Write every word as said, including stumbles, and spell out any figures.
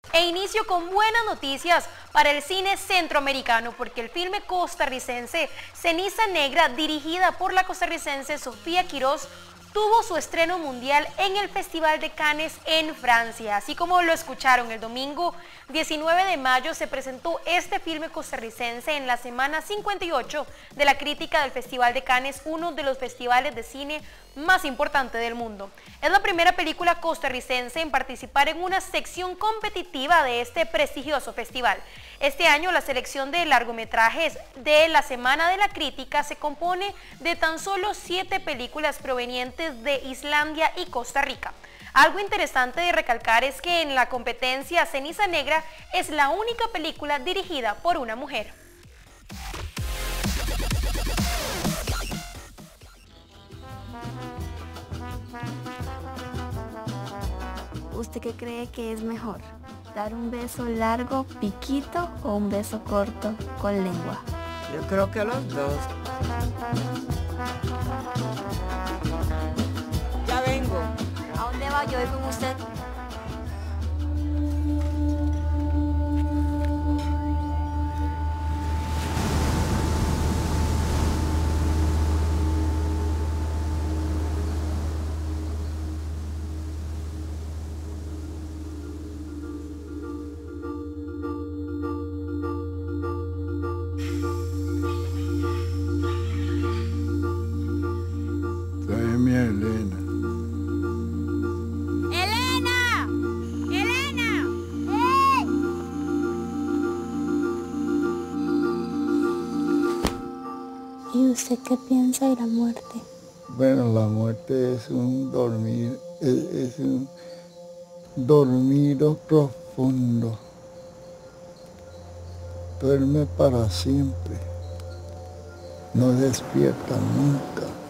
E inicio con buenas noticias para el cine centroamericano, porque el filme costarricense Ceniza Negra, dirigida por la costarricense Sofía Quirós, tuvo su estreno mundial en el Festival de Cannes en Francia. Así como lo escucharon, el domingo diecinueve de mayo se presentó este filme costarricense en la semana cincuenta y ocho de la crítica del Festival de Cannes, uno de los festivales de cine más importantes del mundo. Es la primera película costarricense en participar en una sección competitiva de este prestigioso festival. Este año la selección de largometrajes de la Semana de la Crítica se compone de tan solo siete películas provenientes de Islandia y Costa Rica. Algo interesante de recalcar es que en la competencia Ceniza Negra es la única película dirigida por una mujer. ¿Usted qué cree que es mejor? ¿Dar un beso largo, piquito, o un beso corto, con lengua? Yo creo que los dos. Ya vengo. ¿A dónde va? Yo voy con usted. Tráeme a Elena. ¡Elena! ¡Elena! ¿Y usted qué piensa de la muerte? Bueno, la muerte es un dormir, es, es un dormido profundo. Duerme para siempre. No despierta nunca.